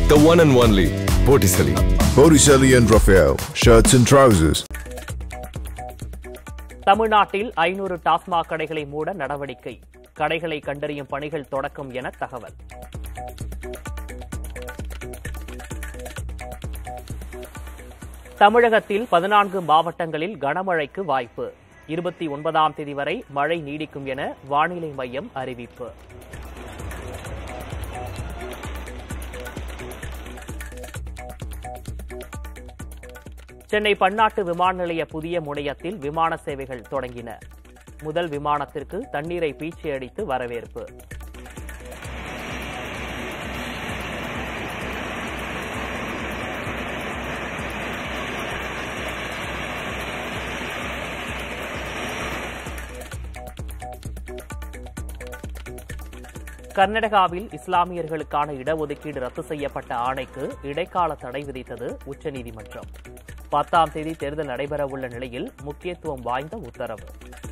The one and only Botticelli. Botticelli and Raphael, shirts and trousers. தமிழ்நாட்டில் 500 டாஸ்மாக் கடைகளை மூட நடவடிக்கை. கடைகளை கண்டறியும் பணிகள் தொடக்கம் என தகவல். தமிழகத்தில் 14 மாவட்டங்களில் கனமழைக்கு வாய்ப்பு. 29ஆம் தேதி வரை மழை நீடிக்கும் என வானிலை மையம் அறிவிப்பு. சென்னை பன்னாட்டு விமான நிலைய புதிய முனையத்தில் விமான சேவைகள் தொடங்கின. முதல் விமானத்திற்கு தண்ணீரை பீச்சி அடித்து வரவேற்பு. கர்நாடகாவில் இஸ்லாமியர்களுக்கான இடஒதுக்கீடு ரத்து செய்யப்பட்ட ஆணைக்கு இடைக்கால தடை விதித்தது உச்சநீதிமன்றம். 10ஆம் தேதி தேர்தல் நடைபெறவுள்ள நிலையில் முக்கியத்துவம் வாய்ந்த உத்தரவு.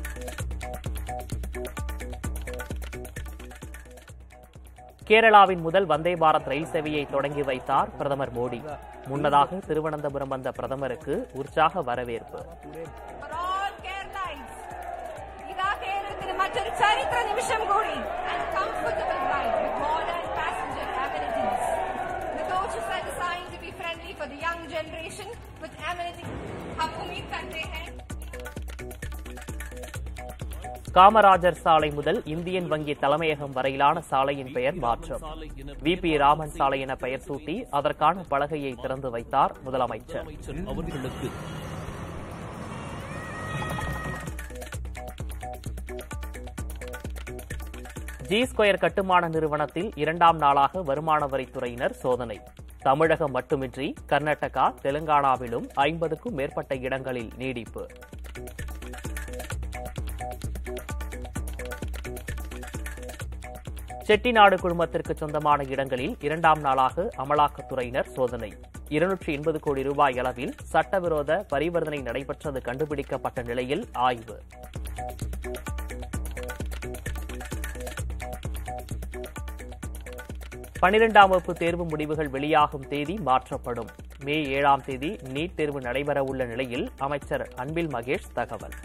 கேரளாவின் முதல் வந்தே பாரத் ரயில் சேவையை தொடங்கி வைத்தார் பிரதமர் மோடி. முன்னதாக திருவனந்தபுரம் வந்த பிரதமருக்கு உற்சாக வரவேற்பு. For the young generation with amenities हम उम्मीद करते हैं. காமராஜர் சாலை முதல் இந்தியன் வங்கி தலைமையகம் வரையிலான சாலையின் பெயர் மாற்றம். VP ராமன் சாலை என பெயர் சூட்டி அதற்கான பலகையை திறந்து வைத்தார் முதலமைச்சர். G2 கட்டுமான நிறுவனத்தில் 2ஆம் நாளாக வருமான வரித்துறையினர் சோதனை. தமிழகம் மட்டுமின்றி கர்நாடகா, தெலுங்கானாவிலும் 50க்கும் மேற்பட்ட இடங்களில் நீடிப்பு. செட்டிநாடு குழுமத்திற்கு சொந்தமான இடங்களில் 2ஆம் நாளாக அமலாக்கத்துறையினர் சோதனை. 280 கோடி ரூபாய் அளவில் சட்டவிரோத பரிவர்த்தனை நடைபெற்றது கண்டுபிடிக்கப்பட்ட நிலையில் ஆய்வு. பன்னிரண்டாம் வகுப்பு தேர்வு முடிவுகள் வெளியாகும் தேதி மாற்றப்படும். மே 7ஆம் தேதி நீட் தேர்வு நடைபெறவுள்ள நிலையில் அமைச்சர் அன்பில் மகேஷ் தகவல்.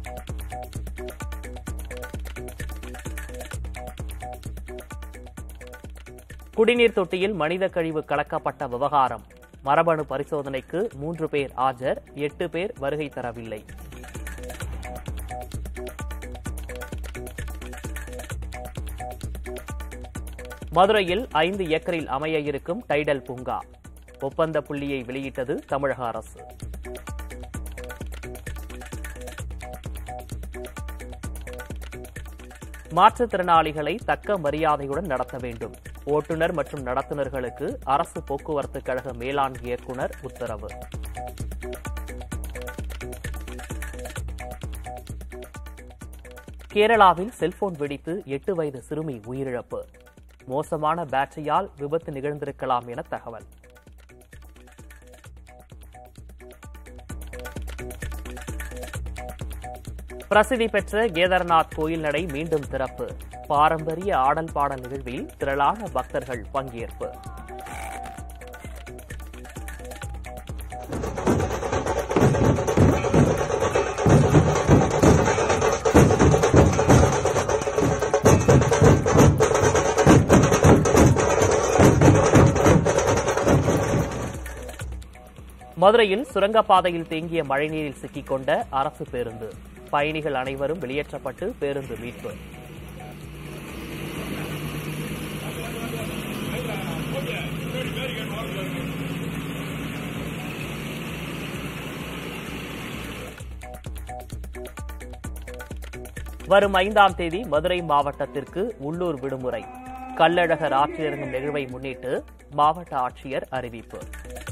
குடிநீர் தொட்டியில் மனித கழிவு கலக்கப்பட்ட விவகாரம். மரபணு பரிசோதனைக்கு 3 பேர் ஆஜர், 8 பேர் வருகை தரவில்லை. மதுரையில் 5 ஏக்கரில் அமைய இருக்கும் டைடல் பூங்கா. ஒப்பந்த புள்ளியை வெளியிட்டது தமிழக அரசு. மாற்றுத்திறனாளிகளை தக்க மரியாதையுடன் நடத்த வேண்டும். ஓட்டுநர் மற்றும் நடத்துனர்களுக்கு அரசு போக்குவரத்து கழக மேலாண் இயக்குநர் உத்தரவு. கேரளாவில் செல்போன் வெடித்து 8 வயது சிறுமி உயிரிழப்பு. மோசமான பேட்டரியால் விபத்து நிகழ்ந்திருக்கலாம் என தகவல். பிரசித்தி பெற்ற கேதார்நாத் கோயில் நடை மீண்டும் திறப்பு. பாரம்பரிய ஆடல் பாடல் நிகழ்வில் திரளான பக்தர்கள் பங்கேற்பு. மதுரையில் சுரங்கப்பாதையில் தேங்கிய மழைநீரில் சிக்கிக்கொண்ட அரசு பேருந்து. பயணிகள் அனைவரும் வெளியேற்றப்பட்டு பேருந்து மீட்பு. வரும் 5ஆம் தேதி மதுரை மாவட்டத்திற்கு உள்ளூர் விடுமுறை. கள்ளழகர் ஆற்றிலிறங்கும் நிகழ்வை முன்னிட்டு மாவட்ட ஆட்சியர் அறிவிப்பு.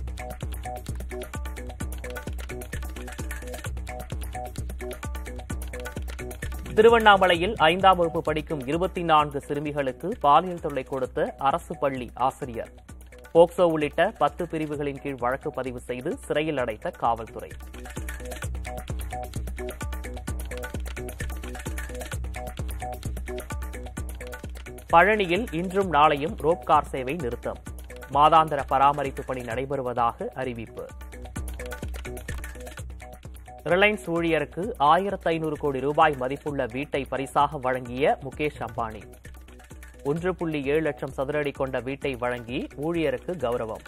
திருவண்ணாமலையில் 5ஆம் வகுப்பு படிக்கும் 24 சிறுமிகளுக்கு பாலியல் தொல்லை கொடுத்த அரசு பள்ளி ஆசிரியர். போக்சோ உள்ளிட்ட 10 பிரிவுகளின் கீழ் வழக்கு பதிவு செய்து சிறையில் அடைத்த காவல்துறை. பழனியில் இன்றும் நாளையும் ரோப் கார் சேவை நிறுத்தம். மாதாந்திர பராமரிப்பு பணி நடைபெறுவதாக அறிவிப்பு. ரிலையன்ஸ் ஊழியருக்கு 1500 கோடி ரூபாய் மதிப்புள்ள வீட்டை பரிசாக வழங்கிய முகேஷ் அம்பானி. 1.7 லட்சம் சதுரடி கொண்ட வீட்டை வழங்கி ஊழியருக்கு கௌரவம்.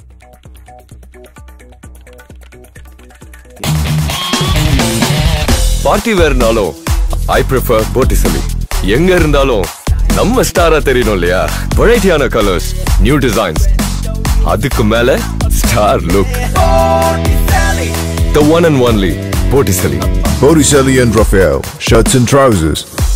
பார்ட்டி வேர்னாலும் ஐ ப்ரிஃபர் போட்டிசலி. எங்க இருந்தாலும் நம்ம ஸ்டாரா தெரியணும் இல்லையா? வெரைட்டியான கலர்ஸ், நியூ டிசைன்ஸ், அதுக்கு மேல star look. The one and only Puthiyathalaimurai. Botticelli and Raphael, shirts and trousers.